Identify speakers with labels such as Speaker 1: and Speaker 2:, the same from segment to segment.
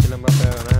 Speaker 1: लंबा पे होना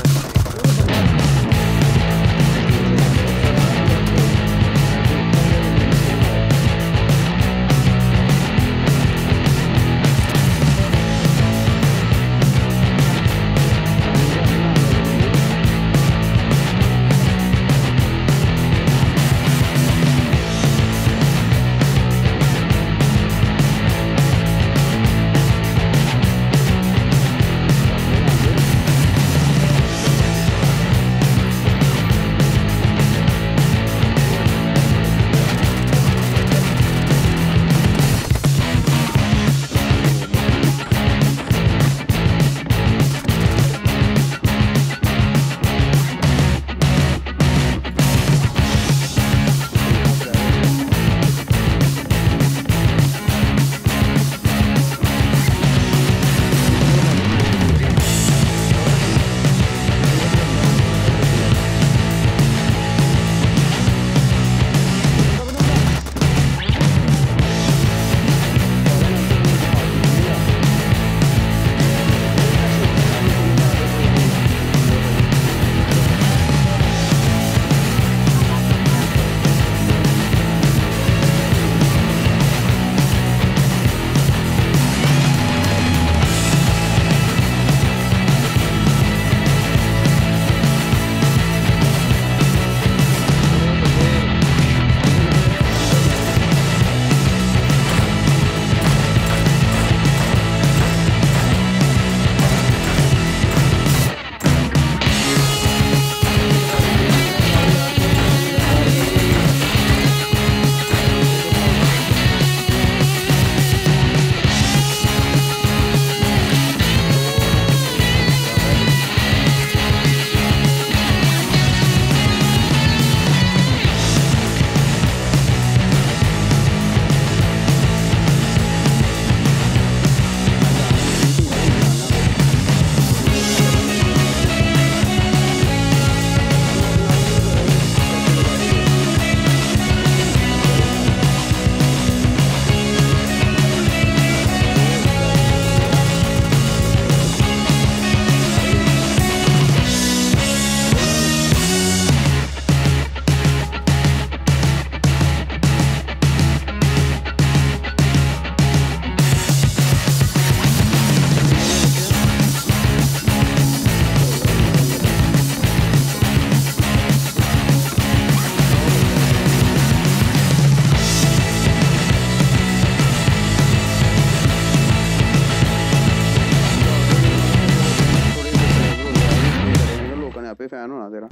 Speaker 2: पे फैन होना तेरा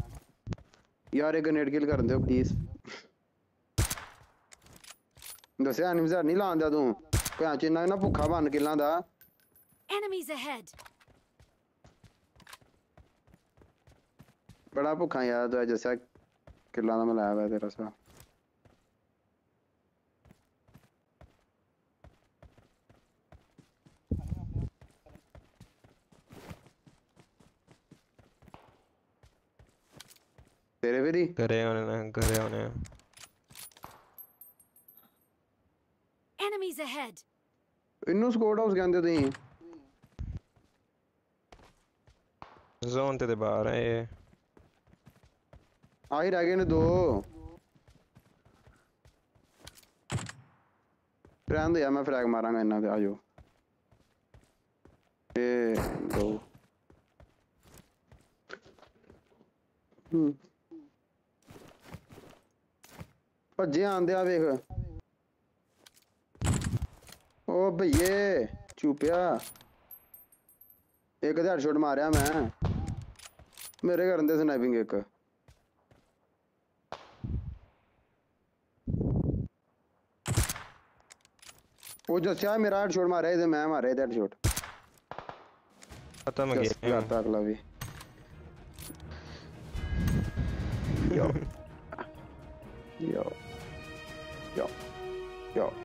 Speaker 2: यार एक ग्रेनेड किल कर दो प्लीज दसिया एनिमीज नहीं लांदा तू भैन चिन्ना ना भुखा बन किल्लां दा
Speaker 3: enemies ahead
Speaker 2: बड़ा भुखा यार तू जैसा किल्लां दा मैं लाया हुआ तेरा सा तेरे भी
Speaker 1: करे होने
Speaker 3: enemies ahead
Speaker 2: इन्नू स्क्वाड हाउस कहंदे तुसीं
Speaker 1: जोन ते बाहर है ये
Speaker 2: आ ही रह गए ने दो रहने दो यार मैं फ्रैग मारांगा इन्ना ते आ जाओ ए दो भज्जे आंदे आ वेख ओ भैये चुपिया एक हेडशॉट मारिया मैं मेरे करन दे स्नाइपिंग एक वो जस्या मेरा हेडशॉट मारा इधर मैं मारा इधर हेडशॉट
Speaker 1: खत्म गया
Speaker 2: करता अगला भी yo yo yo yo